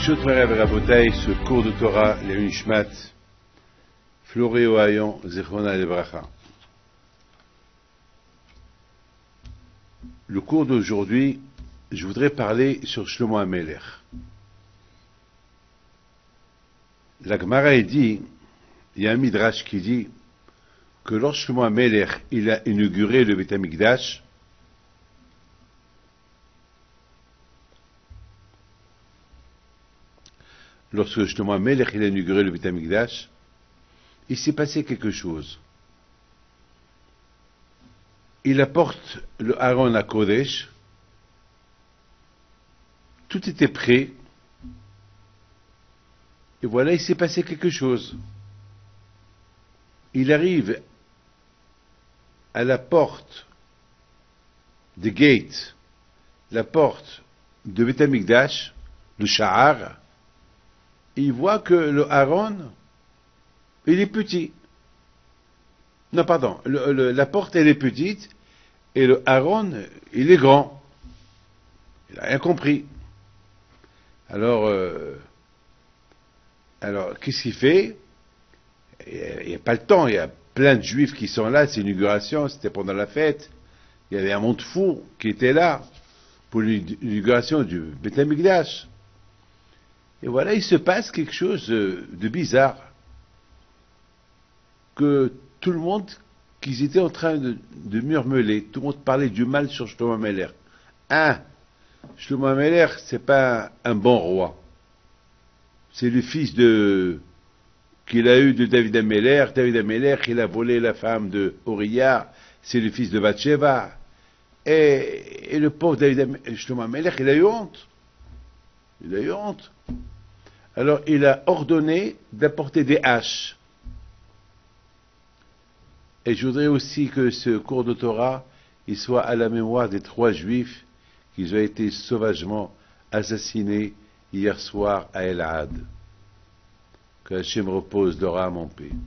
Breshut Marav Rabotai, ce cours de Torah, les Nishmat, Floréo Hayon, Zechrona Lebracha. Le cours d'aujourd'hui, je voudrais parler sur Shlomo HaMelech. La Gemara dit, il y a un Midrash qui dit que lorsque Shlomo HaMelech il a inauguré le Beit HaMikdash, lorsque Shlomo HaMelech il a inauguré le Beit HaMikdash, il s'est passé quelque chose. Il apporte le Aaron à Kodesh, tout était prêt, et voilà, il s'est passé quelque chose. Il arrive à la porte des gates, la porte de Beit HaMikdash, le Sha'ar, et il voit que le Aaron, il est petit. Non, pardon, la porte, elle est petite, et le Aaron, il est grand. Il n'a rien compris. Alors, qu'est-ce qu'il fait? Il n'y a pas le temps, il y a plein de juifs qui sont là, c'est l'inauguration, c'était pendant la fête. Il y avait un monde fou qui était là pour l'inauguration du Beit HaMikdash. Et voilà, il se passe quelque chose de bizarre. Que tout le monde, qu'ils étaient en train de murmurer, tout le monde parlait du mal sur Shlomo HaMelech. Shlomo HaMelech, c'est pas un bon roi. C'est le fils qu'il a eu de David HaMelech. David HaMelech, il a volé la femme de Uriah, c'est le fils de Bathsheba. Et le pauvre Shlomo HaMelech, il a eu honte. Il a eu honte. Alors, il a ordonné d'apporter des haches. Et je voudrais aussi que ce cours de Torah, il soit à la mémoire des 3 juifs qui ont été sauvagement assassinés hier soir à Elad. Que Hachem repose leur âme en paix.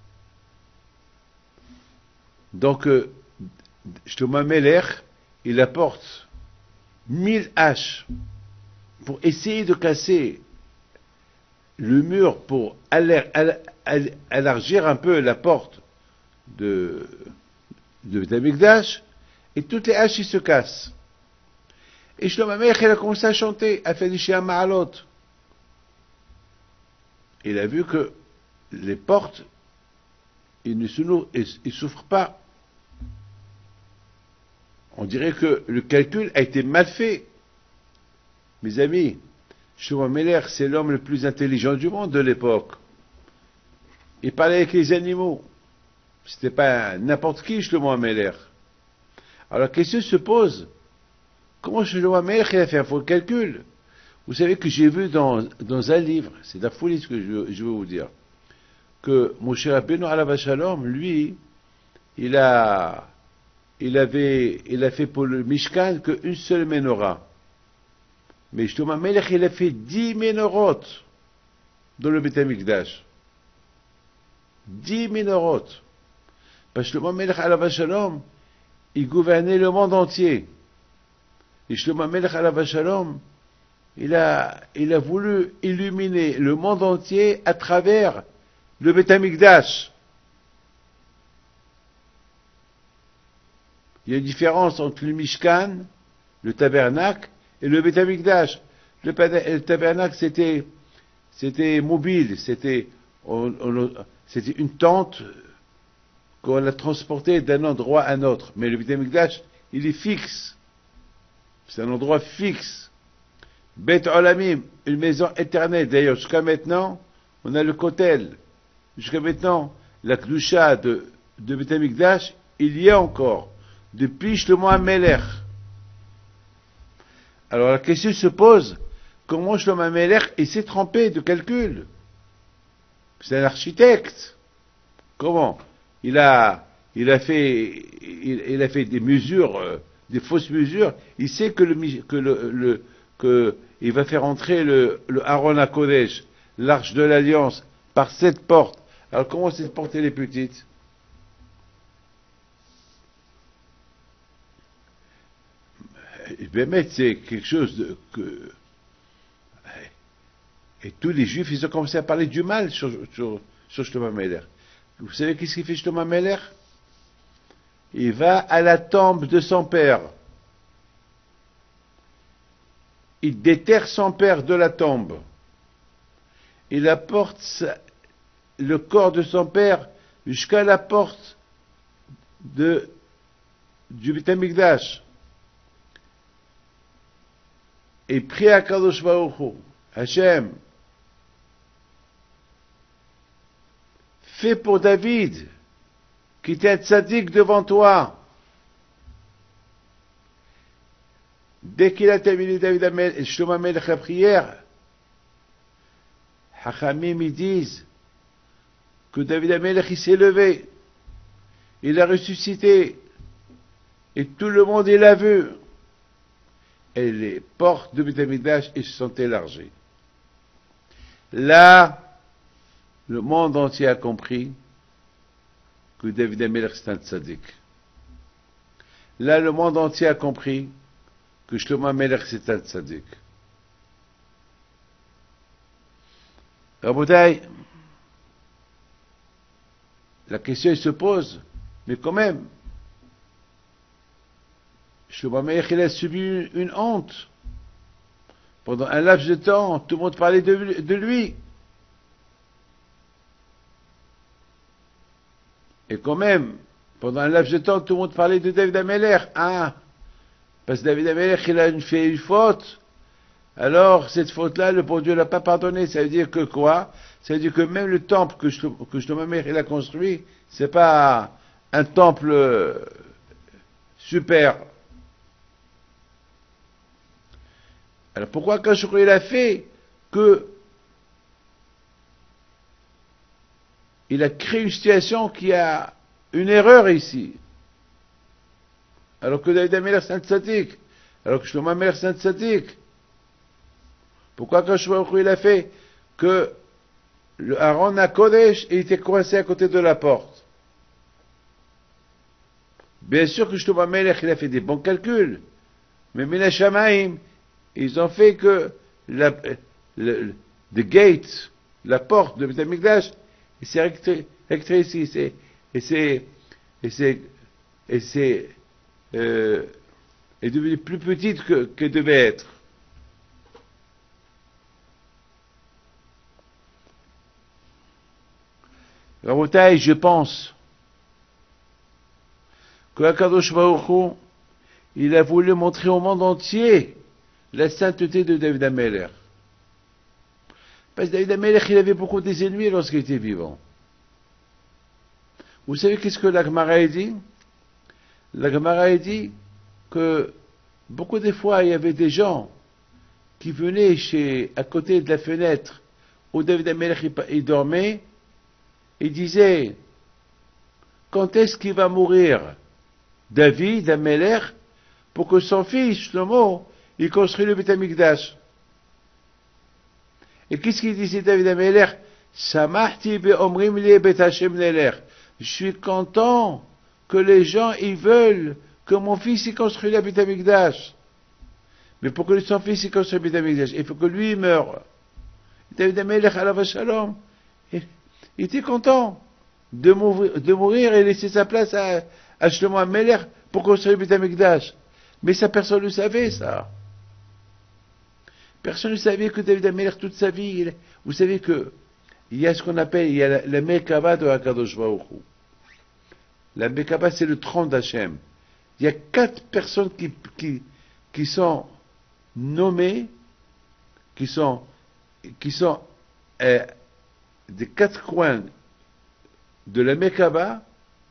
Donc, Shlomo HaMelech, il apporte 1000 haches pour essayer de casser le mur, pour élargir un peu la porte de Beit HaMikdash, et toutes les haches ils se cassent. Et Shlomo HaMelech il a commencé à chanter, à faire des Shia Ma'alot. Il a vu que les portes, ils ne souffrent pas. On dirait que le calcul a été mal fait. Mes amis, Shlomo HaMelech, c'est l'homme le plus intelligent du monde de l'époque. Il parlait avec les animaux. C'était pas n'importe qui, Shlomo HaMelech. Alors la question se pose, comment Shlomo HaMelech il a fait un faux calcul? Vous savez que j'ai vu dans un livre, c'est de la folie ce que je veux vous dire, que Moshe Rabbeinu alav shalom, lui, il a fait pour le Mishkan qu'une seule menorah. Mais Shlomo HaMelech, il a fait 10 menorot dans le Beit HaMikdash. 10 menorot. Parce que Shlomo HaMelech alav shalom, il gouvernait le monde entier. Et Shlomo HaMelech alav shalom, il a voulu illuminer le monde entier à travers le Beit HaMikdash. Il y a une différence entre le Mishkan, le tabernacle, et le Beit HaMikdash. Le tabernacle, c'était mobile, c'était une tente qu'on a transportée d'un endroit à un autre. Mais le Beit HaMikdash, il est fixe. C'est un endroit fixe. Beit Olamim, une maison éternelle. D'ailleurs, jusqu'à maintenant, on a le Kotel. Jusqu'à maintenant, la Kdusha de Beit HaMikdash, il y a encore. Depuis Shlomo HaMelech. Alors la question se pose, comment Shlomo HaMelech il s'est trompé de calcul? C'est un architecte. Comment? Il a fait des mesures, des fausses mesures. Il sait que il va faire entrer le Aaron à Kodesh, l'arche de l'alliance, par cette porte. Alors comment cette porte elle est petite? Bémet, c'est quelque chose Et tous les Juifs, ils ont commencé à parler du mal sur Shlomo Ameler. Vous savez qu'est-ce qu'il fait Shlomo Ameler? Il va à la tombe de son père. Il déterre son père de la tombe. Il apporte le corps de son père jusqu'à la porte du Beit HaMikdash. Et prie à Kadosh Baruch Hu, Hachem, fais pour David, qui était un tzaddik devant toi. Dès qu'il a terminé Shlomo Amelech la prière, Hachamim ils disent que David Amelech il s'est levé, il a ressuscité, et tout le monde il l'a vu. Et les portes de Beit HaMikdash se sont élargies. Là, le monde entier a compris que David Amelech c'est un tzaddik. Là, le monde entier a compris que Shlomo Amelech c'est un tzaddik. Rabotai, la question se pose, mais quand même, Shlomo Amelech il a subi une honte. Pendant un laps de temps, tout le monde parlait de lui. Et quand même, pendant un laps de temps, tout le monde parlait de David Amelech. Ah, parce que David Amelech, il a fait une faute. Alors, cette faute-là, le bon Dieu ne l'a pas pardonné. Ça veut dire que quoi? Ça veut dire que même le temple que Shlomo Amelech il a construit, c'est pas un temple super. Alors pourquoi quand il a fait que il a créé une situation qui a une erreur ici, alors que David Amelech c'est un tzaddik, alors que Shlomo Amelech c'est un tzaddik? Pourquoi quand il a fait que le Aaron à Kodesh il était coincé à côté de la porte? Bien sûr que Shlomo Amelech il a fait des bons calculs, mais Mina Shamayim ils ont fait que the gate, la porte de Beit HaMikdash, s'est rétrécie, est devenue plus petite que devait être. Rabotai, je pense que Akadosh Baruch Hu, il a voulu montrer au monde entier la sainteté de David Amelech. Parce que David Amelech, il avait beaucoup des ennemis lorsqu'il était vivant. Vous savez qu'est-ce que la Gemara a dit? La Gemara a dit que beaucoup de fois, il y avait des gens qui venaient à côté de la fenêtre où David Amelech il dormait, et disaient, quand est-ce qu'il va mourir David Amelech pour que son fils, Shlomo, il construit le Beit HaMikdash. Et qu'est-ce qu'il disait David Amelech? Samachti be'omrim li Beit Hashem nelech. Je suis content que les gens ils veulent que mon fils il construise le Beit HaMikdash. Mais pour que son fils il construise le Beit HaMikdash, il faut que lui il meure. David Amelech alav shalom, il était content de mourir et laisser sa place à Shlomo Amelech pour construire le Beit HaMikdash. Mais ça personne ne savait ça. Personne ne savait que David Amelech toute sa vie, vous savez que il y a ce qu'on appelle, il y a la Mekava de Akadosh Baruch Hu. La Mekava c'est le trône d'Hachem. Il y a 4 personnes qui sont nommées, qui sont des 4 coins de la Mekava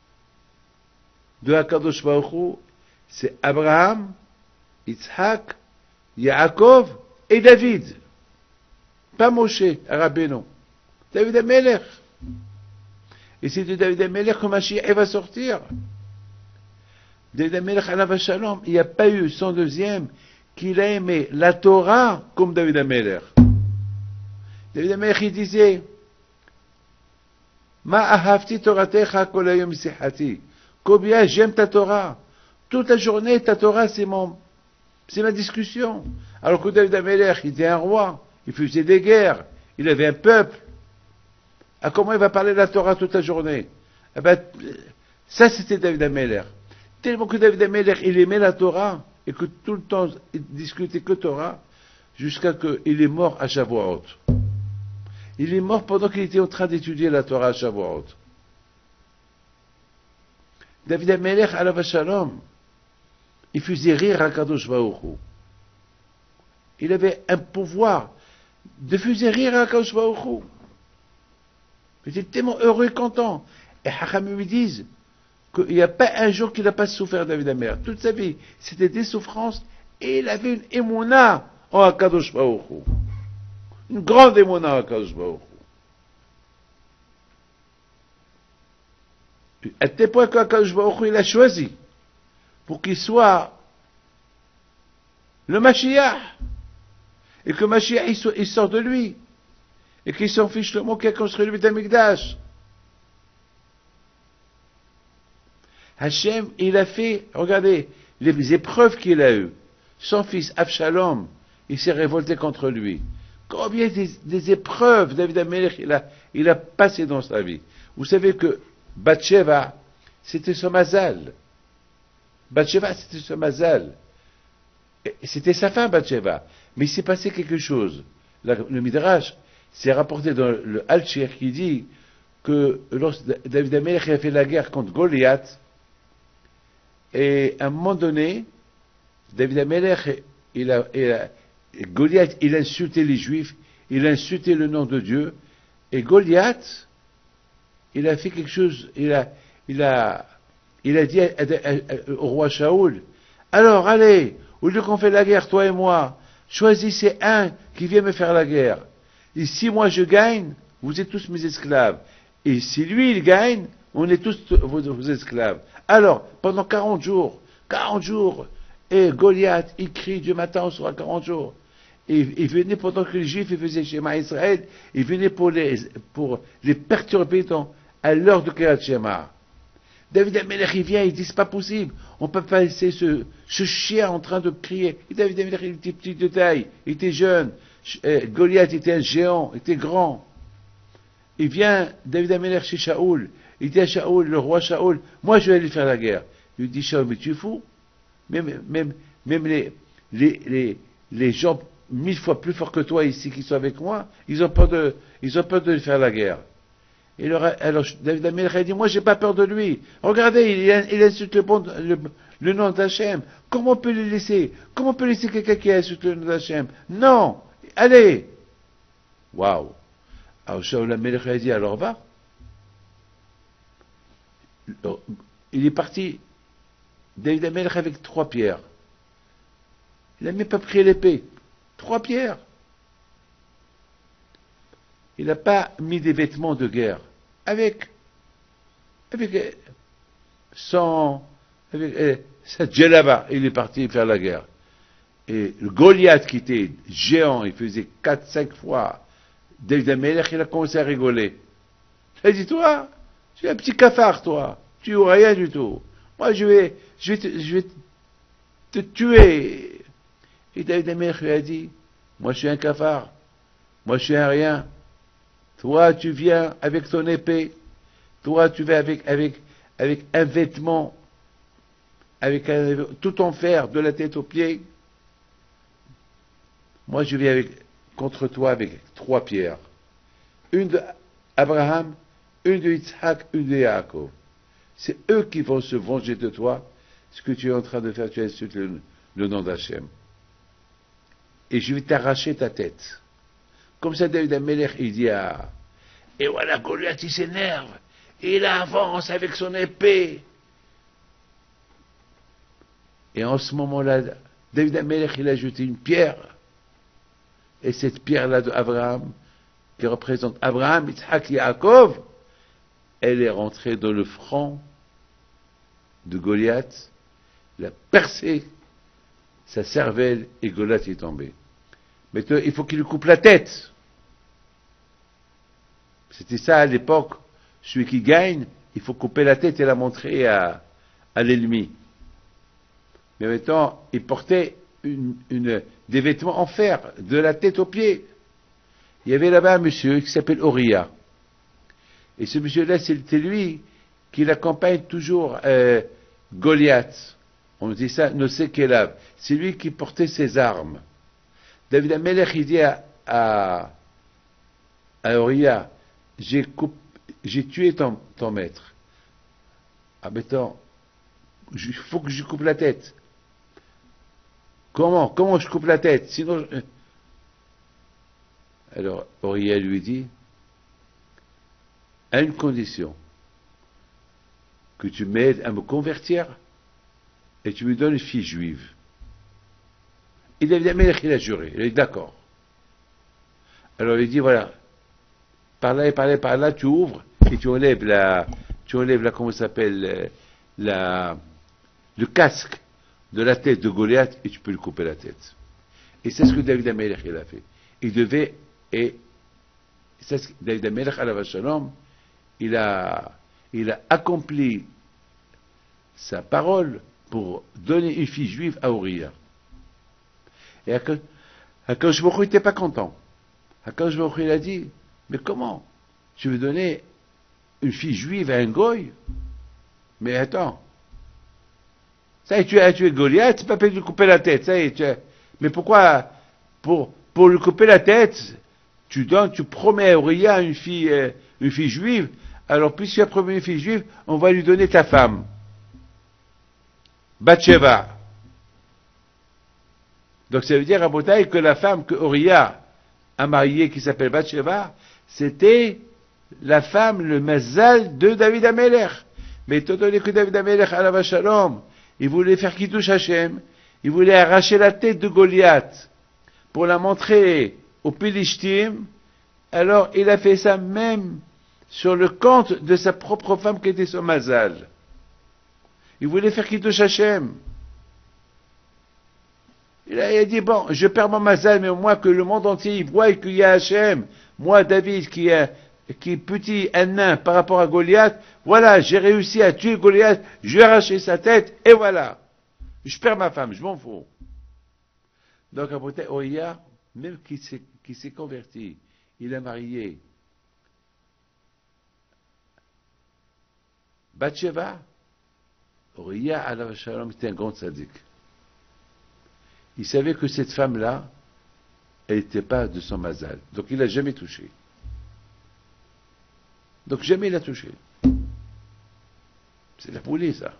de Akadosh Baruch Hu, c'est Abraham, Yitzhak, Yaakov et David. Pas Moshe, Rabbeinu. David Amelech. Et c'est de David Amelech que Mashiach va sortir. David Amelech, alav shalom, il n'y a pas eu son deuxième qu'il a aimé la Torah comme David Amelech. David Amelech, il disait, Ma ahavti toratecha kol hayom sihati. Combien j'aime ta Torah. Toute la journée, ta Torah, c'est ma discussion. Alors que David Amelech, il était un roi, il faisait des guerres, Il avait un peuple. Ah, comment il va parler de la Torah toute la journée? Eh ben, ça, c'était David Ameller. Tellement que David Ameller, il aimait la Torah, et que tout le temps, il discutait que Torah, jusqu'à qu'il est mort à Shavuot. Il est mort pendant qu'il était en train d'étudier la Torah à Shavuot. David Ameller, alav shalom, il faisait rire à Kadosh Baruch Hu. Il avait un pouvoir de faire rire à Kadosh Baruch Hu. Il était tellement heureux et content. Et Hachamim me disent qu'il n'y a pas un jour qu'il n'a pas souffert, David Ameller. Toute sa vie, c'était des souffrances, et il avait une émouna en Akadosh Baruch Hu. Une grande émouna en Akadosh Baruch Hu. À tel point qu'Akadosh Baruch Hu, il a choisi pour qu'il soit le Mashiach, et que Mashiach, il sort de lui, et qu'il s'en fiche le mot qui a construit le Beth Amikdash. Hachem, il a fait, regardez, les épreuves qu'il a eues. Son fils, Avshalom, il s'est révolté contre lui. Combien des épreuves David Ameller il a passé dans sa vie. Vous savez que Bathsheba, c'était son mazal. Bathsheba, c'était son mazal. C'était sa femme, Bathsheba. Mais il s'est passé quelque chose. Le Midrash s'est rapporté dans le Al-Shir qui dit que lorsque David Ameller a fait la guerre contre Goliath, et à un moment donné, David Ameller, Goliath, il a insulté les Juifs, il a insulté le nom de Dieu, et Goliath, il a fait quelque chose, il a dit au roi Shaoul, alors allez, au lieu qu'on fait la guerre, toi et moi, choisissez un qui vient me faire la guerre. Et si moi je gagne, vous êtes tous mes esclaves. Et si lui il gagne, on est tous vos esclaves. Alors, pendant 40 jours, et Goliath, il crie du matin au soir 40 jours. Et il venait pendant que les Juifs faisaient Shema Israël, il venait pour les perturber à l'heure de Kriyat Shema. David Ameller, il vient, il dit, c'est pas possible, on peut pas laisser ce chien en train de crier. Et David Ameller, il était petit de taille, il était jeune, Goliath était un géant, il était grand. Il vient, David Ameller, chez Shaoul. Il dit à Shaoul, le roi Shaoul, moi je vais aller faire la guerre. Il lui dit, Shaoul, mais tu es fou? Même les gens 1000 fois plus forts que toi ici qui sont avec moi, ils ont peur de faire la guerre. Et alors David Ameller a dit, moi j'ai pas peur de lui. Regardez, il insulte le nom d'Hachem. Comment on peut le laisser? Comment on peut laisser quelqu'un qui insulte le nom d'Hachem? Non! Allez! Waouh! Alors Shaoul Ameller a dit, alors va. Il est parti, David Ameller, avec 3 pierres. Il n'a même pas pris l'épée. 3 pierres. Il n'a pas mis des vêtements de guerre. Avec sa djellaba, il est parti faire la guerre. Et le Goliath, qui était géant, il faisait 4-5 fois, David Ameller, il a commencé à rigoler. Il a dit, toi, tu es un petit cafard, toi. Tu n'as rien du tout. Moi, je vais te tuer. Et David Ameller lui a dit, moi, je suis un cafard. Moi, je suis un rien. Toi, tu viens avec ton épée. Toi, tu vas avec un vêtement, tout en fer, de la tête aux pieds. Moi, je viens contre toi avec 3 pierres. Une d'Abraham, une de Yitzhak, une de Yaakov. C'est eux qui vont se venger de toi. Ce que tu es en train de faire, tu insultes le nom d'Hachem. Et je vais t'arracher ta tête. Comme ça, David Ameller, il dit et voilà, Goliath, il s'énerve. Il avance avec son épée. Et en ce moment-là, David Ameller, il a jeté une pierre. Et cette pierre-là d'Abraham, qui représente Abraham, Yitzhak, Yaakov, elle est rentrée dans le front de Goliath, il a percé sa cervelle et Goliath est tombé. Maintenant, il faut qu'il lui coupe la tête. C'était ça à l'époque. Celui qui gagne, il faut couper la tête et la montrer à l'ennemi. Mais maintenant, il portait des vêtements en fer, de la tête aux pieds. il y avait là-bas un monsieur qui s'appelle Oria. Et ce monsieur-là, c'était lui qui l'accompagne toujours Goliath. On dit ça, Nosekelav. C'est lui qui portait ses armes. David Amelech, il dit à Oria, j'ai tué ton maître. Ah, mais attends, il faut que je coupe la tête. Comment je coupe la tête? Sinon, Alors, Oria lui dit, à une condition, que tu m'aides à me convertir et tu me donnes une fille juive. Et David Amelech, il a juré, il a dit d'accord. Alors il dit voilà, par là, tu ouvres et tu enlèves comment ça s'appelle, le casque de la tête de Goliath et tu peux lui couper la tête. Et c'est ce que David Amelech il a fait. David Amelech alav shalom, il a accompli sa parole pour donner une fille juive à Oria. Et Akadosh Baruch Hu n'était pas content. Akadosh Baruch Hu il a dit, mais comment tu veux donner une fille juive à un goy? Mais attends, ça y est, tu as tué Goliath, c'est pas peut-être lui couper la tête, ça y est, mais pourquoi, pour lui couper la tête, tu promets à Oria une fille juive, alors puisque tu as promis une fille juive, on va lui donner ta femme. Bathsheba. Donc ça veut dire à Botaï que la femme que Oria a mariée, qui s'appelle Bathsheba, c'était la femme, le mazal de David Amelech. Mais étant donné que David Amelech, alav shalom, il voulait faire Kiddush Hashem, il voulait arracher la tête de Goliath pour la montrer aux Pilishtim, alors il a fait ça même sur le compte de sa propre femme qui était son mazal. Il voulait faire Kiddush Hashem. Il a dit, bon, je perds mon mazal, mais au moins que le monde entier y voit qu'il y a Hashem. Moi, David, qui est petit, un nain par rapport à Goliath, voilà, j'ai réussi à tuer Goliath, je lui ai arraché sa tête, et voilà. Je perds ma femme, je m'en fous. Donc, après, Oria, même qui s'est converti, il a marié Bathsheba. Oria, alav shalom, était un grand tzaddik. Il savait que cette femme-là, elle n'était pas de son mazal. Donc il l'a jamais touché. Donc jamais il l'a touché. C'est la poulie, ça.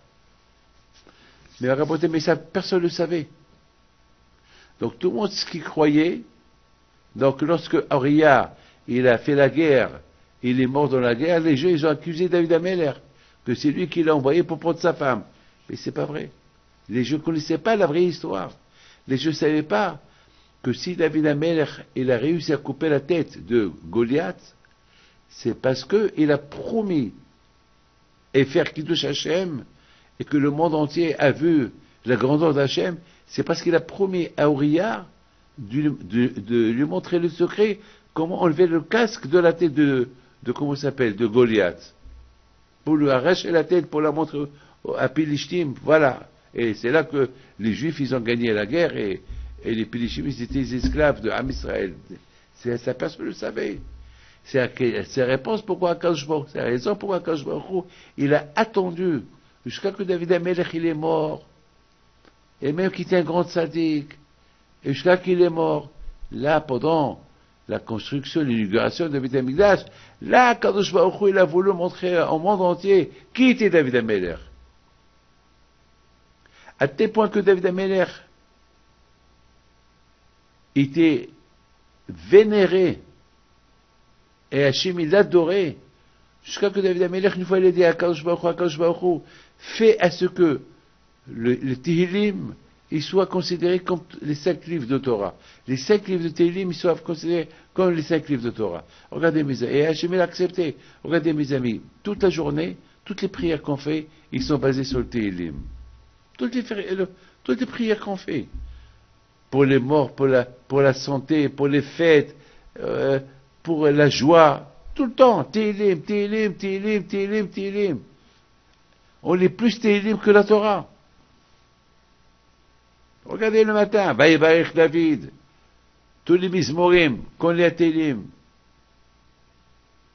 Mais ça, personne ne le savait. Donc tout le monde qui croyait, donc lorsque Oria, il a fait la guerre, il est mort dans la guerre, les gens, ils ont accusé David Amelech, que c'est lui qui l'a envoyé pour prendre sa femme. Mais c'est pas vrai. Les gens ne connaissaient pas la vraie histoire. Les gens ne savaient pas que si David Amelech, il a réussi à couper la tête de Goliath, c'est parce qu'il a promis et faire Kiddush Hashem, et que le monde entier a vu la grandeur d'Hachem, c'est parce qu'il a promis à Oria de lui montrer le secret, comment enlever le casque de la tête de comment ça s'appelle, de Goliath. Pour lui arracher la tête, pour la montrer à Pilishtim, voilà. Et c'est là que les Juifs, ils ont gagné la guerre, et les Pilishtim, ils étaient les esclaves de Am Israël. Ça, personne ne le savait. C'est la réponse pourquoi Akadosh Baruch Hu, c'est la raison pourquoi Akadosh Baruch Hu, il a attendu jusqu'à que David Amelech, il est mort, et même qu'il était un grand tzaddik, et jusqu'à qu'il est mort, là, pendant la construction, l'inauguration de David Amikdash, là, Akadosh Baruch Hu, il a voulu montrer au monde entier qui était David Amelech. À tel point que David Amelech était vénéré et Hachem il l'adorait, jusqu'à que David Amelech, une fois il a dit à Akadosh Baruch Hu, fait à ce que le Tehillim il soit considéré comme les 5 livres de Torah. Les 5 livres de Tehillim ils soient considérés comme les 5 livres de Torah. Regardez mes amis, et Hachem il a accepté. Regardez mes amis, toute la journée, toutes les prières qu'on fait, ils sont basées sur le Tehillim. Toutes les prières qu'on fait, pour les morts, pour la santé, pour les fêtes, pour la joie, tout le temps, Tehillim, Tehillim, Tehillim, Tehillim, Tehillim. On est plus Tehillim que la Torah. Regardez le matin, Vaïvarech David, tous les Mizmorim, qu'on les Tehillim,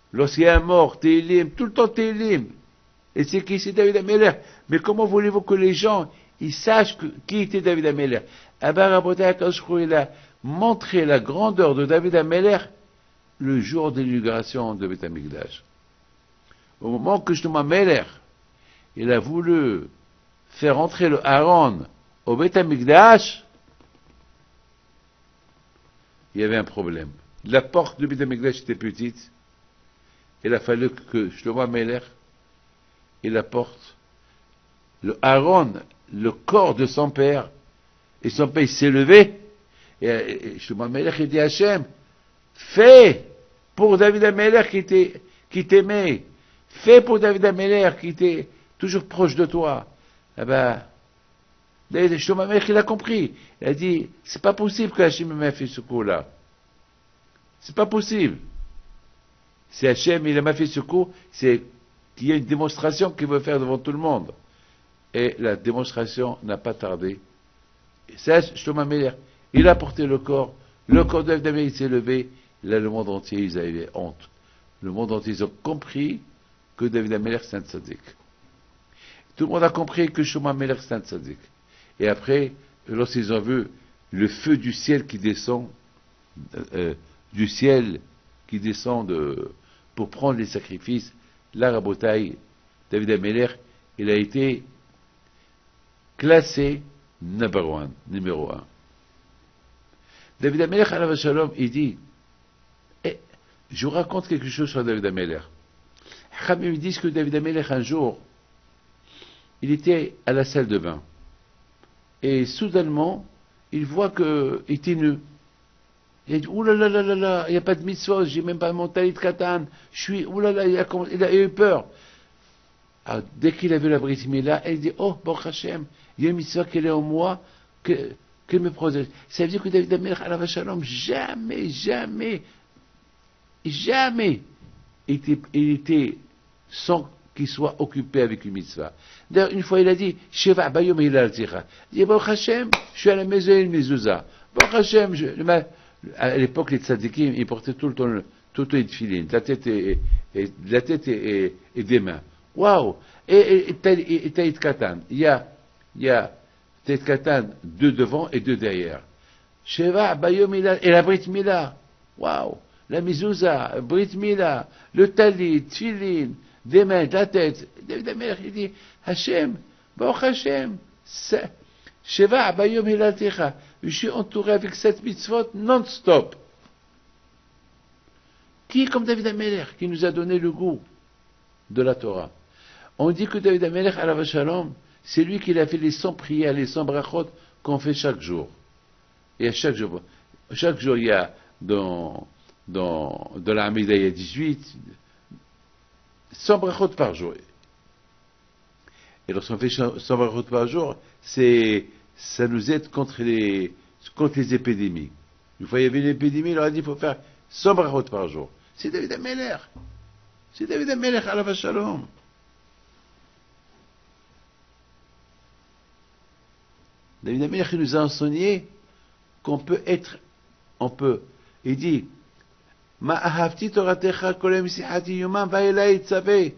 Lorsqu'il y a un mort, Télim, tout le temps Télim. Et c'est qui? C'est David Ameller. Mais comment voulez-vous que les gens, ils sachent qui était David Ameller? Ah ben, Rabotai Akashkou, il a montré la grandeur de David Ameller le jour de l'inauguration de Beth Amikdash. Au moment que Shlomo Ameller, il a voulu faire entrer le Aaron au Beth Amikdash, il y avait un problème. La porte du Beth Amikdash était petite. Il a fallu que Shlomo Ameller, il apporte le Aaron, le corps de son père, et son père s'est levé, et Shlomo Ameller il dit à Hachem, fais pour David Ameller qui t'aimait, fais pour David Ameller qui était toujours proche de toi. Eh ben, Shlomo Ameller il a compris, il a dit, c'est pas possible que Hachem m'ait fait ce coup-là. C'est pas possible. Si Hachem il m'a fait ce coup, c'est qu'il y a une démonstration qu'il veut faire devant tout le monde. Et la démonstration n'a pas tardé. Et ça, Shlomo Ameller, il a porté le corps de David Ameller s'est levé, là le monde entier, ils avaient honte. Le monde entier, ils ont compris que David Ameller c'est un tzaddik. Tout le monde a compris que Shlomo Ameller c'est un tzaddik. Et après, lorsqu'ils ont vu le feu du ciel qui descend, pour prendre les sacrifices, là, Rabotai, David Ameller, il a été classé numéro un. David Ameller, alav shalom, il dit, je vous raconte quelque chose sur David Ameller. Khamim, ils disent que David Ameller, un jour, il était à la salle de bain. Et soudainement, il voit qu'il était nu. Il a dit, oulala, il n'y a pas de mitzvot, j'ai même pas mon talit katan, oulala, il a eu peur. Alors, dès qu'il a vu la Brit Mila, il dit, oh, Baruch Hashem, il y a une mitzvah qui est en moi, que me protège. Ça veut dire que David Ameller, alav shalom, jamais, il était sans qu'il soit occupé avec une mitzvah. D'ailleurs, une fois, il a dit, Sheva bayom hilal tira. Il dit, Baruch Hashem, je suis à la maison, une mezouza. Baruch Hashem, à l'époque, les tzadikim, ils portaient tout le temps une filine, la tête et des mains. Waouh! Et taït katan. Il y a taït katan, 2 devant et 2 derrière. Sheva bayom hilal, et la Brit Mila. Waouh! La mezouza, Brit Mila, le talit, filine, des mains, de la tête. David Ameller, il dit, Hachem, Baruch Hachem, Sheva bayom hilal ticha. Je suis entouré avec 7 mitzvot non-stop. Qui est comme David Ameller, qui nous a donné le goût de la Torah? On dit que David Ameller, alav shalom, c'est lui qui a fait les 100 prières, les 100 brachot qu'on fait chaque jour. Et à chaque jour, il y a dans la Hamida, il y a 18, 100 brachot par jour. Et lorsqu'on fait 100 brachot par jour, ça nous aide contre les épidémies. Une fois, il y avait une épidémie, il leur a dit, il faut faire 100 brachot par jour. C'est David Ameller. C'est David Ameller, alav shalom. David Ameller, il nous a enseigné qu'on peut il dit, Ma ahavti toratecha kolem sihati yomam vaelai tzaveh.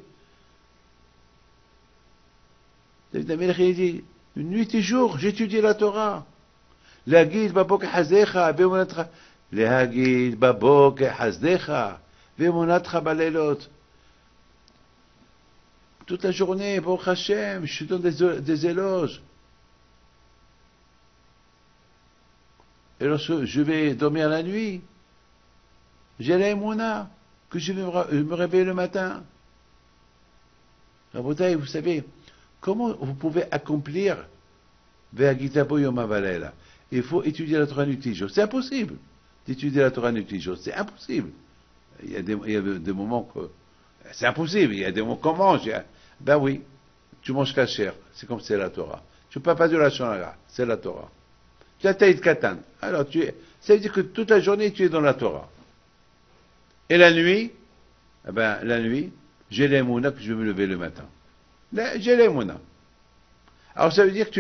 David Ameller, il dit, nuit et jour, j'étudie la Torah. L'agid babok hazecha, ve'monatra. L'agid babok hazecha, ve'monatra balelot. Toute la journée, Baruch Hashem, je te donne des éloges. Et lorsque je vais dormir la nuit, j'ai la émouna, que je vais me réveiller le matin. Rabotai, vous savez, comment vous pouvez accomplir Ve'agitabo Yom Havalela? Il faut étudier la Torah nuit et jour. C'est impossible d'étudier la Torah nuit et jour. C'est impossible. Il y a des moments que c'est impossible. Il y a des moments qu'on mange. Ben oui, tu manges kasher. C'est comme c'est la Torah. Tu ne peux pas dire la Shonara. C'est la Torah. Tu as taït katan. Alors ça veut dire que toute la journée tu es dans la Torah. Et la nuit, j'ai l'émouna que je vais me lever le matin. J'ai l'émouna. Alors ça veut dire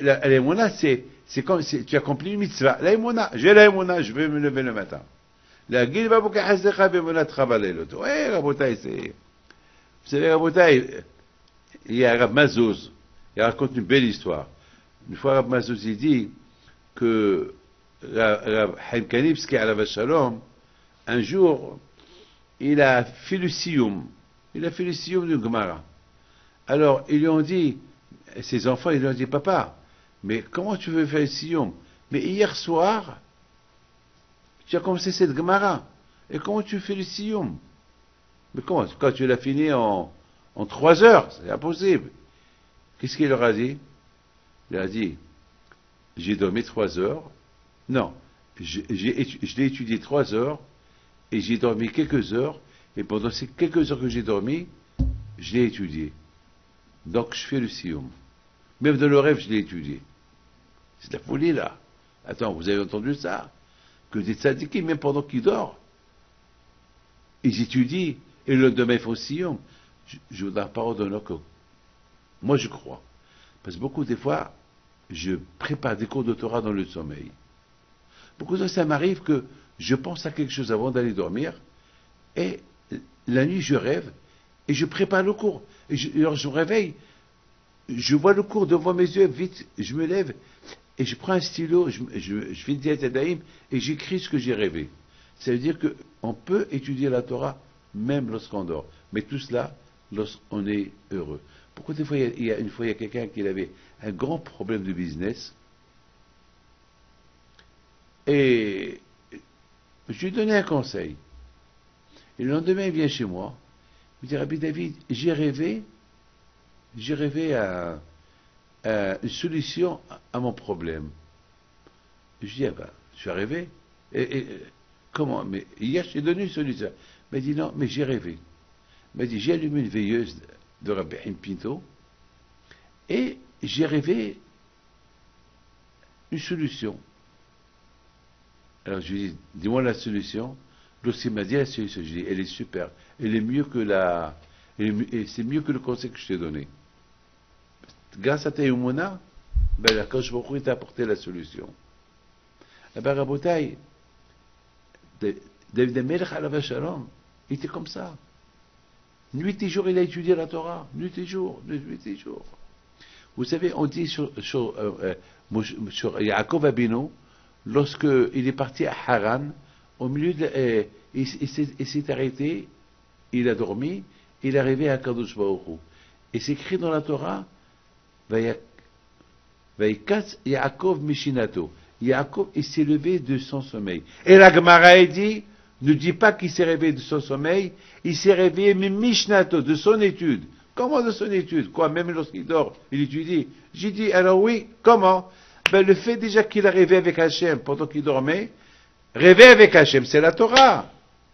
l'émouna, c'est comme si tu accomplis une mitzvah. L'émouna, j'ai l'émouna, je vais me lever le matin. להגיד בבוקר חסדך באמונתך בלילות. רבותיי, c'est... Vous savez, רבותיי, il y a Rav Mazouz, il raconte une belle histoire. Une fois, Rav Mazouz, il dit que Rav Haim Kanivski, alav shalom, un jour, il a fait le siyum. Il a fait le siyum du Gemara. Alors, ils lui ont dit, ses enfants, ils lui ont dit, papa, mais comment tu veux faire le siyum? Mais hier soir, tu as commencé cette Gemara. Et comment tu fais le siyum? Mais comment? Quand tu l'as fini en 3 heures, c'est impossible. Qu'est-ce qu'il leur a dit? Il a dit, j'ai dormi 3 heures. Non, je l'ai étudié 3 heures et j'ai dormi quelques heures. Et pendant ces quelques heures que j'ai dormi, je l'ai étudié. Donc je fais le siyum. Même dans le rêve, je l'ai étudié. C'est de la folie là. Attends, vous avez entendu ça? Que des tzadikim, même pendant qu'ils dorment, ils étudient et le lendemain ils font siyum. Je vous donne la parole d'un homme. Moi je crois. Parce que beaucoup des fois, je prépare des cours de Torah dans le sommeil. Beaucoup de fois, ça m'arrive que je pense à quelque chose avant d'aller dormir et la nuit je rêve et je prépare le cours. Et alors je me réveille, je vois le cours devant mes yeux, vite, je me lève et je prends un stylo, je fais une diète d'Aïm et j'écris ce que j'ai rêvé. Ça veut dire qu'on peut étudier la Torah même lorsqu'on dort. Mais tout cela lorsqu'on est heureux. Pourquoi des fois, il y a quelqu'un qui avait un grand problème de business et je lui ai donné un conseil. Et le lendemain, il vient chez moi, il me dit, Rabbi David, j'ai rêvé à une solution à mon problème. Je dis, ah ben, tu as rêvé? Comment? Mais hier, je t'ai donné une solution. Il m'a dit, non, mais j'ai rêvé. Il m'a dit, j'ai allumé une veilleuse de Rabbi Haim Pinto et j'ai rêvé une solution. Alors je lui ai dit, dis-moi la solution. Lorsqu'il m'a dit la solution, je lui ai dit, elle est super. Elle est mieux que c'est mieux que le conseil que je t'ai donné. Grâce à ta Yumuna, ben la Kadosh Baruch Hu t'a apporté la solution. Eh ben Rabotai, David HaMelech alav shalom, il était comme ça. Nuit et jour, il a étudié la Torah. Nuit et jour, nuit et jour. Vous savez, on dit sur Yaakov Abinu, lorsqu'il est parti à Haran, au milieu il s'est arrêté, il a dormi, il est arrivé à Kadosh Baruch Hu. Et c'est écrit dans la Torah, Vaikatz Yaakov Mishinato. Yaakov, il s'est levé de son sommeil. Et la Gemara dit, ne dit pas qu'il s'est réveillé de son sommeil, il s'est réveillé Mishnato, de son étude. Comment de son étude? Quoi, même lorsqu'il dort, il étudie. J'ai dit, alors oui, comment? Ben, le fait déjà qu'il a rêvé avec Hachem pendant qu'il dormait, rêver avec Hachem, c'est la Torah.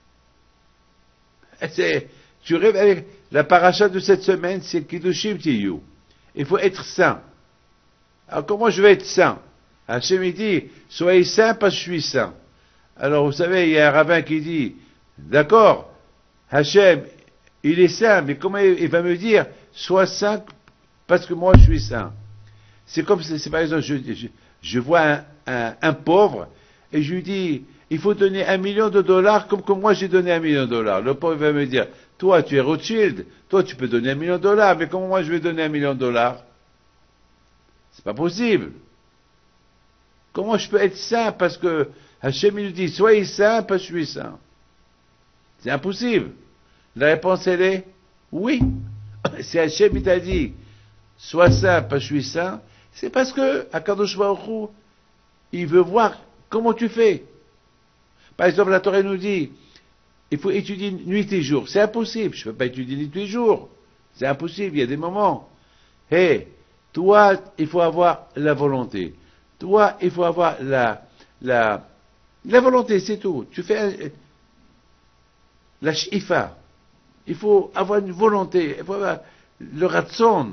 Tu rêves avec la paracha de cette semaine, c'est Kiddushim Tiyu. Il faut être saint. Alors comment je vais être saint? Hachem il dit, soyez saint parce que je suis saint. Alors vous savez, il y a un rabbin qui dit, d'accord, Hachem, il est saint, mais comment il va me dire, sois saint parce que moi je suis saint? C'est comme si, par exemple, je vois un pauvre et je lui dis, il faut donner $1 million comme que moi j'ai donné $1 million. Le pauvre va me dire, toi tu es Rothschild, toi tu peux donner $1 million, mais comment moi je vais donner $1 million? C'est pas possible. Comment je peux être saint parce que Hachem il dit, soyez saint parce que je suis saint? C'est impossible. La réponse elle est, oui. Si Hachem il t'a dit, sois saint parce que je suis saint, c'est parce que Akadosh Baruch Hu, il veut voir comment tu fais. Par exemple, la Torah nous dit, il faut étudier nuit et jour. C'est impossible. Je ne peux pas étudier nuit et jour. C'est impossible. Il y a des moments. Toi, il faut avoir la volonté. Toi, il faut avoir la volonté, c'est tout. Tu fais la shifa. Il faut avoir une volonté. Il faut avoir le ratson.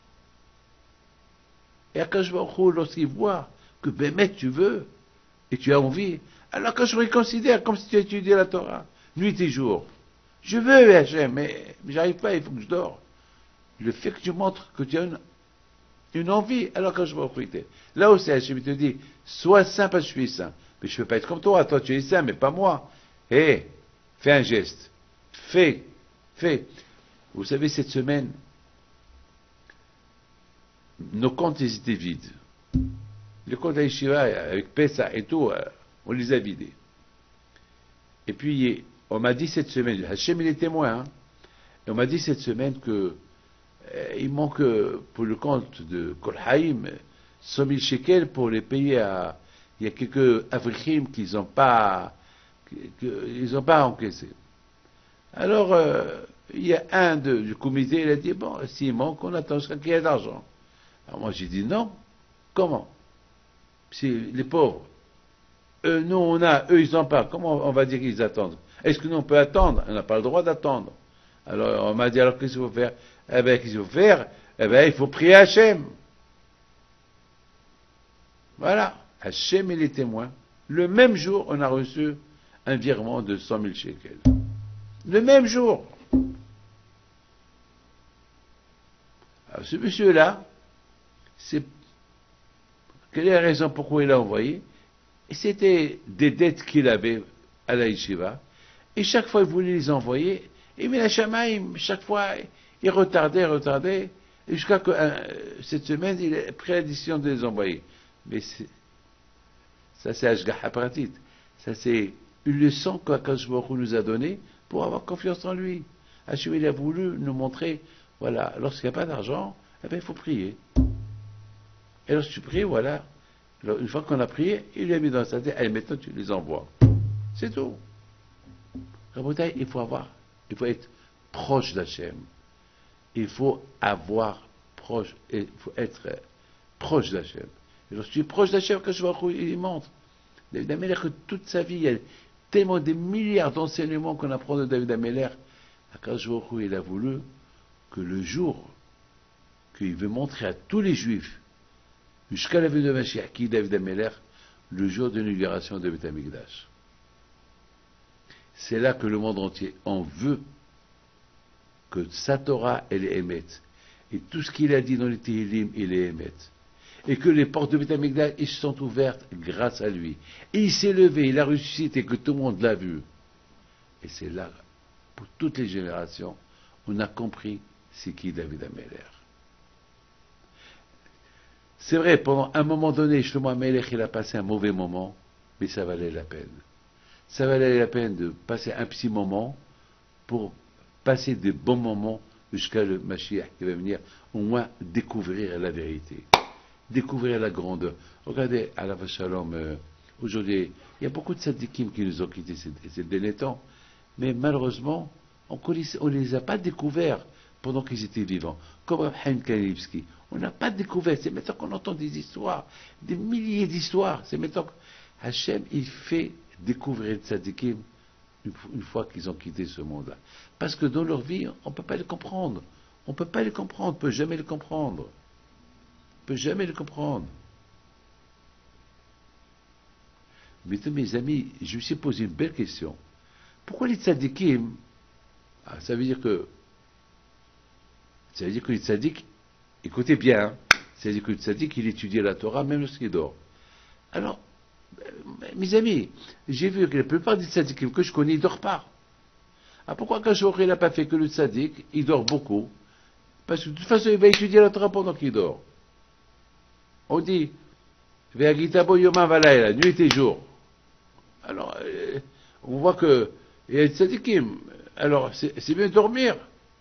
Et Akadosh Baruch Hu, lorsqu'il voit que Bémet tu veux, et tu as envie, alors que je me considère comme si tu étudiais la Torah, nuit et jour. Je veux, Hachem, mais j'arrive pas, il faut que je dors. Le fait que tu montres que tu as une envie, alors que je me recrute. Là aussi, Hachem te dit, sois saint parce que je suis saint. Mais je ne peux pas être comme toi tu es saint, mais pas moi. Hé, fais un geste. Fais. Vous savez, cette semaine, nos comptes, ils étaient vides. Les comptes à Yeshiva, avec Pessah et tout, on les a vidés. Et puis, on m'a dit cette semaine, Hachem, il est témoin, hein, et on m'a dit cette semaine que il manque pour le compte de Kolhaïm 100 000 shekels pour les payer à. Il y a quelques Avrichim qu'ils n'ont pas encaissé. Alors, il y a un du comité, il a dit, bon, s'il manque, on attend jusqu'à qu'il y ait d'argent. Alors moi, j'ai dit non. Comment? C'est les pauvres. Nous, eux, ils n'ont pas. Comment on va dire qu'ils attendent? Est-ce que nous, on peut attendre? On n'a pas le droit d'attendre. Alors, on m'a dit, alors, qu'est-ce qu'il faut faire? Eh bien, qu'est-ce qu'il faut faire? Eh bien, il faut prier Hachem. Voilà. Hachem et les témoins. Le même jour, on a reçu un virement de 100 000 shekels. Le même jour. Alors, ce monsieur-là, quelle est la raison pourquoi il a envoyé? C'était des dettes qu'il avait à la yeshiva, et chaque fois il voulait les envoyer, et Mina Shamaim, chaque fois, il retardait, et jusqu'à que cette semaine, il a pris la décision de les envoyer. Mais ça, c'est Ashgaha Pratit. Ça, c'est une leçon qu'Akadosh Baruch Hu nous a donnée pour avoir confiance en lui. Hachem, il a voulu nous montrer, voilà, lorsqu'il n'y a pas d'argent, eh bien, il faut prier. Et lorsque tu pries, voilà, une fois qu'on a prié, il lui a mis dans sa tête, allez, maintenant tu les envoies. C'est tout. Rabotai, il faut être proche d'Hachem. Il faut être proche d'Hachem. Et lorsque tu es proche d'Hachem, il montre. David Ameller, que toute sa vie, il y a tellement des milliards d'enseignements qu'on apprend de David Ameller. Akadosh Baruch Hu, il a voulu que le jour qu'il veut montrer à tous les Juifs, jusqu'à la venue de Mashiach, qui est David Ameller, le jour de l'inauguration de Beth Amikdash. C'est là que le monde entier en veut que sa Torah, elle est émette. Et tout ce qu'il a dit dans les Tehillim, il est émette. Et que les portes de Beth Amikdash, elles sont ouvertes grâce à lui. Et il s'est levé, il a ressuscité, que tout le monde l'a vu. Et c'est là, pour toutes les générations, on a compris c'est qui David Ameller. C'est vrai, pendant un moment donné, Shlomo Amelech, il a passé un mauvais moment, mais ça valait la peine. Ça valait la peine de passer un petit moment pour passer des bons moments jusqu'à le Mashiach qui va venir, au moins découvrir la vérité, découvrir la grandeur. Regardez, à la Shalom, aujourd'hui, il y a beaucoup de tzadikim qui nous ont quittés ces derniers temps, mais malheureusement, on ne les a pas découverts pendant qu'ils étaient vivants. Comme Chaim Kanivsky. On n'a pas découvert. C'est maintenant qu'on entend des histoires, des milliers d'histoires. C'est maintenant que Hachem, il fait découvrir les tzadikim une fois qu'ils ont quitté ce monde-là. Parce que dans leur vie, on ne peut pas les comprendre. On ne peut pas les comprendre. On ne peut jamais les comprendre. On ne peut jamais les comprendre. Mais tous mes amis, je me suis posé une belle question. Pourquoi les tzadikim, ça veut dire que les tzadiks, écoutez bien, hein, ça veut dire que le tzaddik, il étudiait la Torah même lorsqu'il dort. Alors, mes amis, j'ai vu que la plupart des tzaddikim que je connais, ils ne dorment pas. Pourquoi Akadosh il n'a pas fait que le tzaddik, il dort beaucoup? Parce que de toute façon, il va étudier la Torah pendant qu'il dort. On dit, Ve'agitabo yoma valayla, nuit et jour. Alors, on voit que il y a des tzaddikim. Alors, c'est bien de dormir.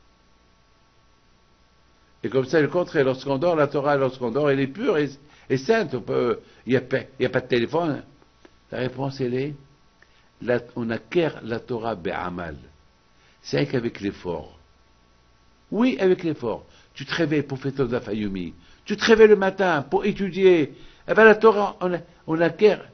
Et comme ça, le contraire, lorsqu'on dort, la Torah, lorsqu'on dort, elle est pure et sainte. Il n'y a pas de téléphone. La réponse, elle est, on acquiert la Torah be'amal. C'est qu'avec l'effort. Oui, avec l'effort. Tu te réveilles pour faire ton dafayumi. Tu te réveilles le matin pour étudier. Eh bien, la Torah, on acquiert.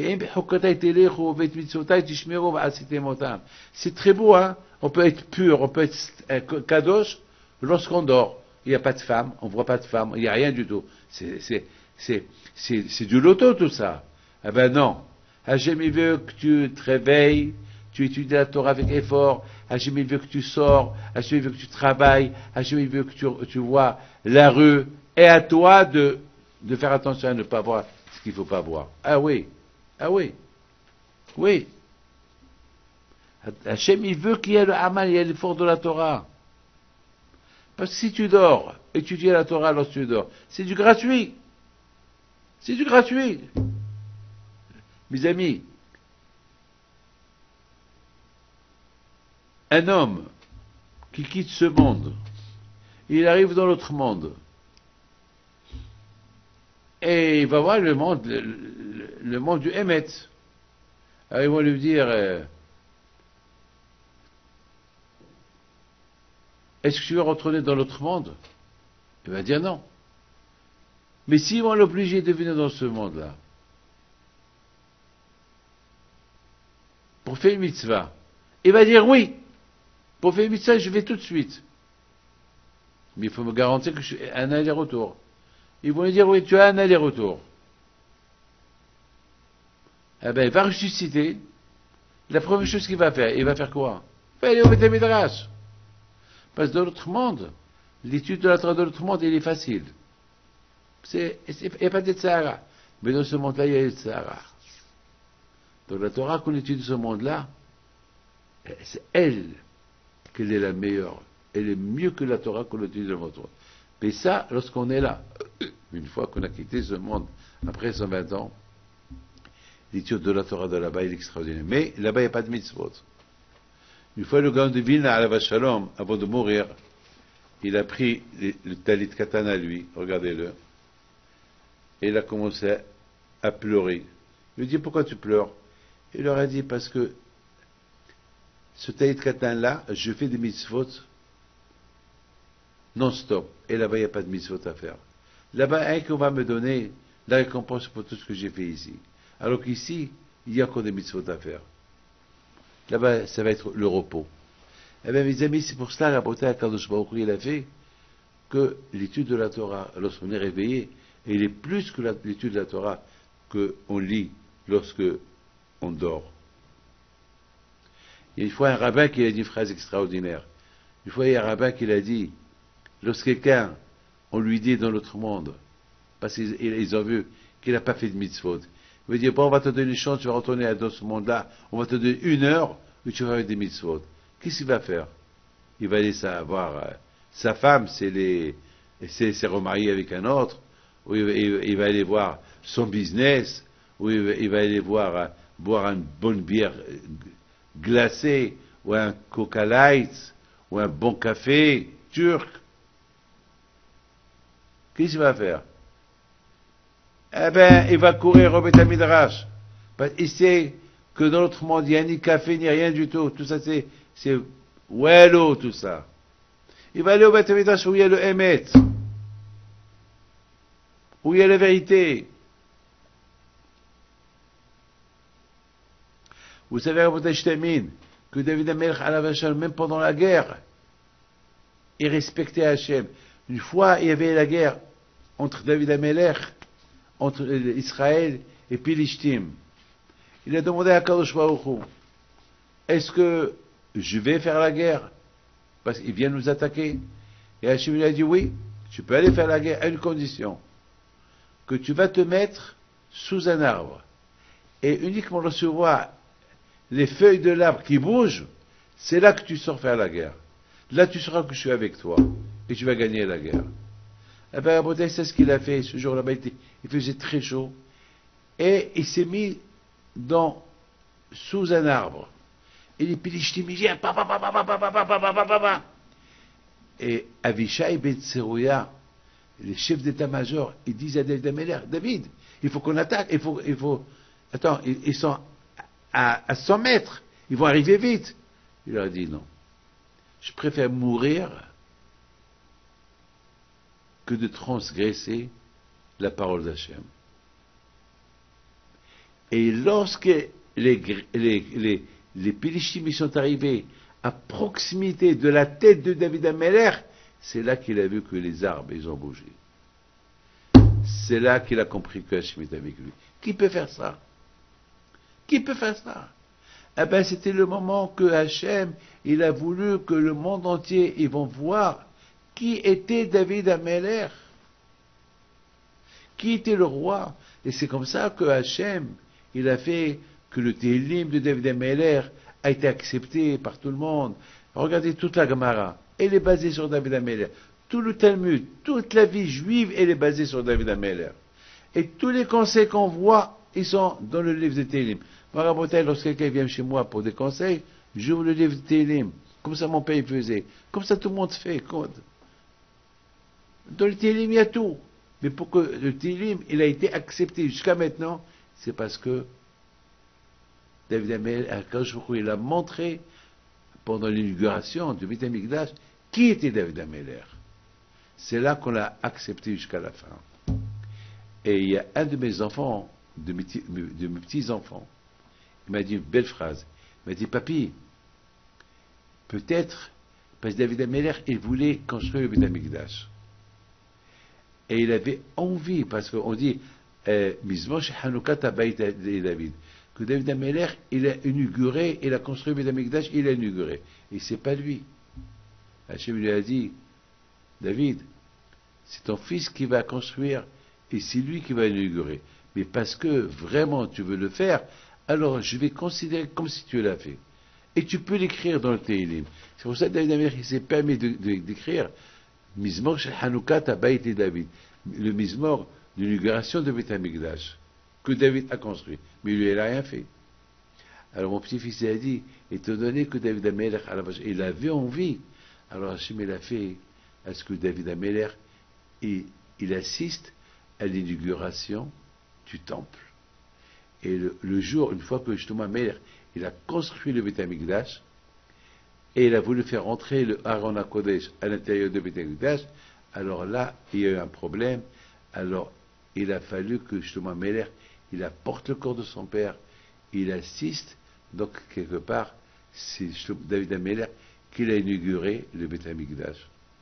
C'est très beau, hein. On peut être pur, on peut être kadosh lorsqu'on dort. Il n'y a pas de femme, on ne voit pas de femme, il n'y a rien du tout. C'est du loto tout ça. Eh ben non. Hachem il veut que tu te réveilles, tu étudies la Torah avec effort. Hachem il veut que tu sors, Hachem il veut que tu travailles, Hachem il veut que tu vois la rue. Et à toi de faire attention à ne pas voir ce qu'il ne faut pas voir. Ah oui. Oui. Hachem, il veut qu'il y ait le Amal, il y ait l'effort de la Torah. Parce que si tu dors, étudier la Torah lorsque tu dors, c'est du gratuit. C'est du gratuit. Mes amis, un homme qui quitte ce monde, il arrive dans l'autre monde, et il va voir le monde du Hémet. Alors ils vont lui dire, est-ce que tu veux retourner dans l'autre monde? Il va dire non. Mais s'ils vont l'obliger de venir dans ce monde-là, pour faire une mitzvah, il va dire oui. Pour faire une mitzvah, je vais tout de suite. Mais il faut me garantir que je suis un aller-retour. Ils vont lui dire oui, tu as un aller-retour. Eh bien, il va ressusciter. La première chose qu'il va faire, il va faire quoi? Il va aller au Beth Midrash. Parce que dans l'autre monde, l'étude de la Torah de l'autre monde, il est facile. Il n'y a pas de Tzahara. Mais dans ce monde-là, il y a le Tzahara. Donc la Torah qu'on étudie ce monde-là, c'est elle qu'elle est la meilleure. Elle est mieux que la Torah qu'on étudie dans votre monde. Mais ça, lorsqu'on est là, une fois qu'on a quitté ce monde, après 120 ans, l'étude de la Torah de là-bas, il est extraordinaire. Mais là-bas, il n'y a pas de mitzvot. Une fois, le Gaon de Vilna, à Shalom, avant de mourir, il a pris le talit katan à lui, regardez-le, et il a commencé à pleurer. Il lui dit, pourquoi tu pleures? Il leur a dit, parce que ce talit katan-là, je fais des mitzvot non-stop. Et là-bas, il n'y a pas de mitzvot à faire. Là-bas, qu'on va me donner la récompense pour tout ce que j'ai fait ici. Alors qu'ici, il y a encore des mitzvot à faire. Là-bas, ça va être le repos. Eh bien, mes amis, c'est pour cela, la beauté à Kadosh Baruch Hu, il a fait que l'étude de la Torah, lorsqu'on est réveillé, elle est plus que l'étude de la Torah qu'on lit lorsque on dort. Il y a une fois un rabbin qui a dit une phrase extraordinaire. Une fois, il y a un rabbin qui l'a dit, lorsque quelqu'un, on lui dit dans l'autre monde, parce qu'ils ont vu qu'il n'a pas fait de mitzvot, il veut dire, bon, on va te donner une chance, tu vas retourner dans ce monde-là, on va te donner 1 heure où tu vas faire des mitzvot. Qu'est-ce qu'il va faire? Il va aller voir sa femme, c'est remarié avec un autre, ou il va aller voir son business, ou il va aller boire une bonne bière glacée, ou un Coca Light, ou un bon café turc. Qu'est-ce qu'il va faire? Eh bien, il va courir au Beth Midrash. Parce qu'il sait que dans l'autre monde, il n'y a ni café, ni rien du tout. Tout ça, c'est wello, tout ça. Il va aller au Beth Midrash où il y a le Emet. Où il y a la vérité. Vous savez, Rabbi Shtemim, que David HaMelech, alav shalom, même pendant la guerre, il respectait Hachem. Une fois, il y avait la guerre entre David HaMelech, entre Israël et Pilishtim. Il a demandé à Kadosh Baruch Hu, est-ce que je vais faire la guerre parce qu'il vient nous attaquer? Et Hachem lui a dit oui, tu peux aller faire la guerre à une condition, que tu vas te mettre sous un arbre et uniquement recevoir les feuilles de l'arbre qui bougent, c'est là que tu sors faire la guerre. Là tu sauras que je suis avec toi et tu vas gagner la guerre. Eh bien, c'est ce qu'il a fait ce jour-là. Il faisait très chaud. Et il s'est mis sous un arbre. Et les Pilishtim, il vient, et Avishai ben Tserouya, les chefs d'état-major, ils disent à David HaMelech, David, il faut qu'on attaque, attends, ils sont à 100 mètres, ils vont arriver vite. Il leur a dit non. Je préfère mourir que de transgresser la parole d'Hachem. Et lorsque les Pilishtim sont arrivés à proximité de la tête de David HaMelech, c'est là qu'il a vu que les arbres, ils ont bougé. C'est là qu'il a compris que Hachem est avec lui. Qui peut faire ça? Qui peut faire ça? Eh bien, c'était le moment que Hachem, il a voulu que le monde entier, ils vont voir qui était David HaMelech, qui était le roi. Et c'est comme ça que Hachem, il a fait que le Tehillim de David HaMelech a été accepté par tout le monde. Regardez toute la Gemara. Elle est basée sur David Améler. Tout le Talmud, toute la vie juive, elle est basée sur David Améler. Et tous les conseils qu'on voit, ils sont dans le livre de Télim. Moi, Rabotai, lorsque quelqu'un vient chez moi pour des conseils, j'ouvre le livre de Télim. Comme ça, mon père il faisait. Comme ça, tout le monde fait. Dans le Télim, il y a tout. Mais pour que le Télim, il a été accepté jusqu'à maintenant, c'est parce que David Améler, il a montré pendant l'inauguration du Beit HaMikdash qui était David Améler. C'est là qu'on l'a accepté jusqu'à la fin. Et il y a un de mes enfants, de mes petits-enfants, il m'a dit une belle phrase. Il m'a dit, papy, peut-être, parce que David Améler, il voulait construire le Beit HaMikdash. Et il avait envie, parce qu'on dit, Mizmor Hanoukat Habayit David, que David Améler, il a inauguré, il a construit le Beit HaMikdash, il a inauguré. Et c'est pas lui. Hachem lui a dit, David, c'est ton fils qui va construire, et c'est lui qui va inaugurer. Mais parce que vraiment tu veux le faire, alors je vais considérer comme si tu l'as fait. Et tu peux l'écrire dans le Télim. C'est pour ça que David Améler s'est permis d'écrire Mizmor Shel Hanoukat Habayit David, le Mizmor de l'inauguration de Beit HaMikdash, que David a construit. Mais lui, il n'a rien fait. Alors mon petit-fils a dit, étant donné que David Améler, il avait envie, alors Hachem il a fait à ce que David Améler, il assiste à l'inauguration du temple. Et le jour, une fois que justement Améler, il a construit le Beit HaMikdash, et il a voulu faire entrer le Aaron HaKodesh à l'intérieur du Beit HaMikdash, alors là, il y a eu un problème. Alors, il a fallu que justement Améler, il apporte le corps de son père, il assiste, donc quelque part, c'est David Améler qui a inauguré le Beit HaMikdash.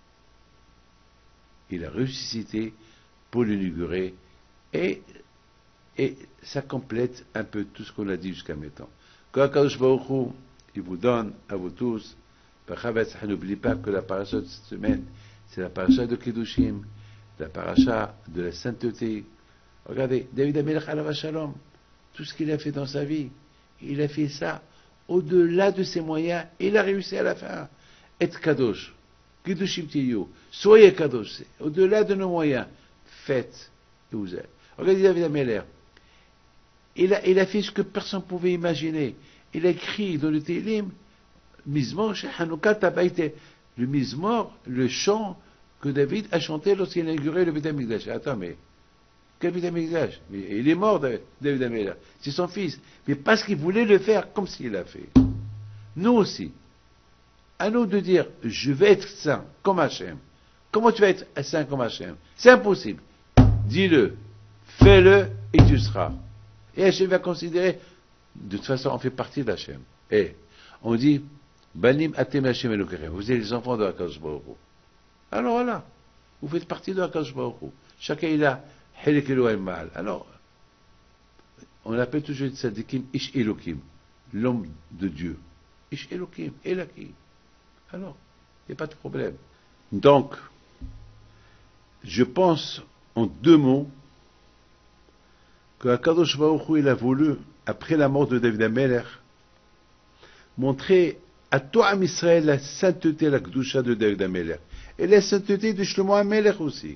Il a ressuscité pour l'inaugurer, et ça complète un peu tout ce qu'on a dit jusqu'à maintenant. Quand Akadosh Baruch Hu, il vous donne à vous tous, n'oublie pas que la paracha de cette semaine, c'est la paracha de Kiddushim, la paracha de la sainteté. Regardez, David Améler Alav Shalom, tout ce qu'il a fait dans sa vie, il a fait ça au-delà de ses moyens, et il a réussi à la fin. Et Kadosh, Kiddushim Tiyu, soyez Kadosh, au-delà de nos moyens, faites, et vous êtes. Regardez David Améler, il a fait ce que personne ne pouvait imaginer. Il a écrit dans le Télim, Mizmor Hanoukat Habayit, le Mizmor, le chant que David a chanté lorsqu'il a inauguré le Beit HaMikdash. Attends, mais quel Beit HaMikdash? Il est mort, David Améler. C'est son fils. Mais parce qu'il voulait le faire comme s'il l'a fait. Nous aussi. À nous de dire, je vais être saint comme Hachem. Comment tu vas être saint comme Hachem? C'est impossible. Dis-le. Fais-le et tu seras. Et Hachem va considérer, de toute façon, on fait partie d'Hachem. Et on dit, Banim Atem Hachem Elokerem. Vous êtes les enfants de Akadosh Baruch Hu. Alors voilà, vous faites partie de Akadosh Baruch Hu. Chacun il a Helek Elohim Ma'al. Alors, on appelle toujours les tzadikim Ish Elokim, l'homme de Dieu. Ish Elokim, Elaki. Alors, il n'y a pas de problème. Donc, je pense en deux mots que Akadosh Baruch Hu il a voulu, après la mort de David Améler, montrer à toi, Am Israël, la sainteté, la Kedusha de David Améler. Et la sainteté de Shlomo Améler aussi.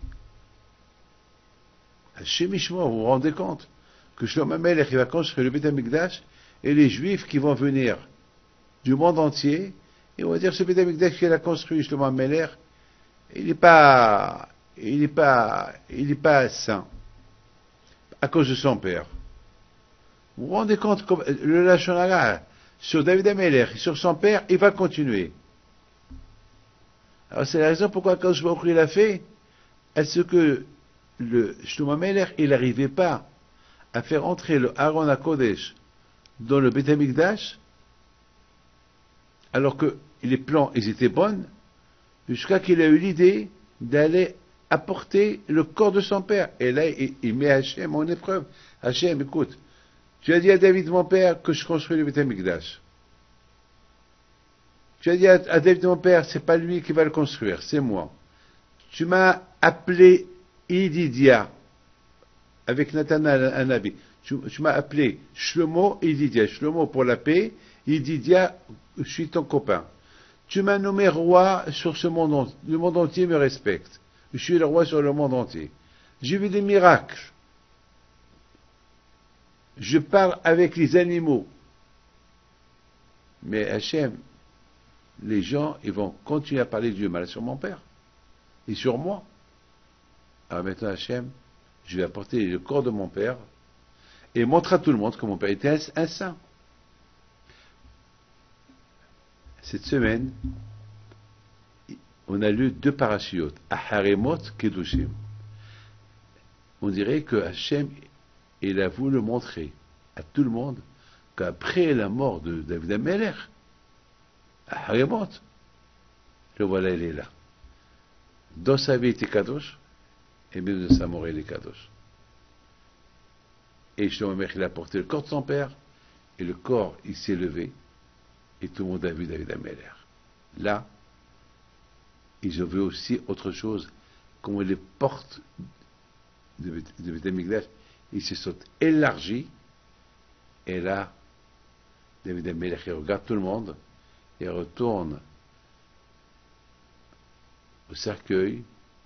Hachem Ishmo, vous vous rendez compte que Shlomo Améler, il va construire le Beit HaMikdash, et les Juifs qui vont venir du monde entier, et on va dire ce Beit HaMikdash qu'il a construit, Shlomo Améler, il n'est pas saint, à cause de son père. Vous vous rendez compte, comme le Lashon Hara, sur David Améler, sur son père, il va continuer. Alors c'est la raison pourquoi Akadosh Baruch Hu il a fait, à ce que le Shlomo Améler, il n'arrivait pas à faire entrer le Aaron HaKodesh dans le Beit HaMikdash, alors que les plans, ils étaient bons, jusqu'à qu'il a eu l'idée d'aller apporter le corps de son père. Et là, il met Hachem en épreuve. Hachem, écoute, tu as dit à David, mon père, que je construis le Beit HaMikdash. Tu as dit à David, mon père, c'est pas lui qui va le construire, c'est moi. Tu m'as appelé Ididia, avec Nathanaël, un nabi. Tu m'as appelé Shlomo Ididia. Shlomo pour la paix, Il dit, Dia, je suis ton copain. Tu m'as nommé roi sur ce monde entier. Le monde entier me respecte. Je suis le roi sur le monde entier. J'ai vu des miracles. Je parle avec les animaux. Mais Hachem, les gens, ils vont continuer à parler du mal sur mon père et sur moi. Alors maintenant, Hachem, je vais apporter le corps de mon père et montrer à tout le monde que mon père était un saint. Cette semaine, on a lu 2 parachiotes, Aharemot, Kedushim. On dirait que Hachem, il a voulu montrer à tout le monde qu'après la mort de David Ameler, Aharemot, le voilà, il est là. Dans sa vie, il était Kadosh, et même de sa mort, il est Kadosh. Et Shlomo il a porté le corps de son père, et le corps, il s'est levé, et tout le monde a vu David Ameler. Là, ils ont vu aussi autre chose, comment les portes de Beth Amikdash, ils se sont élargis, et là, David Ameler, il regarde tout le monde, et retourne au cercueil,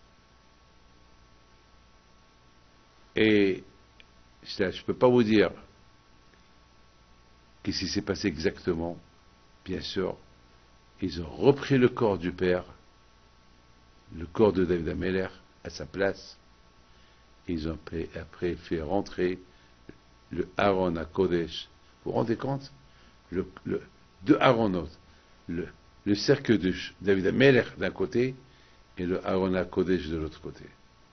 et je ne peux pas vous dire qu'est-ce qui s'est passé exactement. Bien sûr, ils ont repris le corps du père, le corps de David Ameler, à sa place. Ils ont après fait rentrer le Aaron à Kodesh. Vous vous rendez compte? Deux Aaronot, le cercle de David Ameler d'un côté et le Aaron à Kodesh de l'autre côté.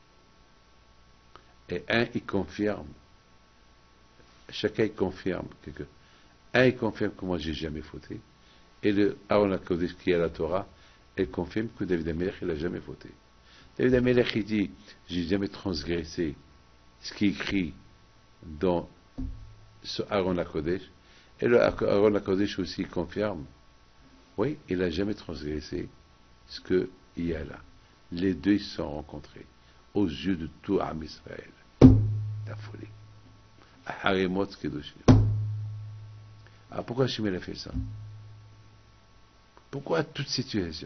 Et il confirme, chacun il confirme il confirme que moi j'ai jamais fauté. Et le Aaron HaKodesh qui est à la Torah, elle confirme que David Amelech il n'a jamais fauté. David Amelech il dit, j'ai jamais transgressé ce qui est écrit dans ce Aaron HaKodesh. Et le Aaron HaKodesh aussi confirme, oui, il n'a jamais transgressé ce qu'il y a là. Les deux se sont rencontrés aux yeux de tout Am Israël. La folie. Haremot Kedoshim. Alors pourquoi Shimel a fait ça? Pourquoi toute situation?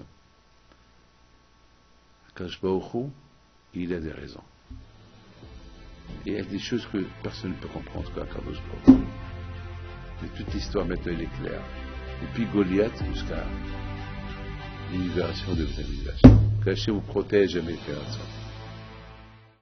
Akadosh Baruch Hu, il a des raisons. Et il y a des choses que personne ne peut comprendre qu'Akadosh Baruch Hu. Mais toute l'histoire maintenant elle est claire. Depuis Goliath jusqu'à la libération de Beth Amikdash. Que Hachem vous protège, mes frères et sœurs.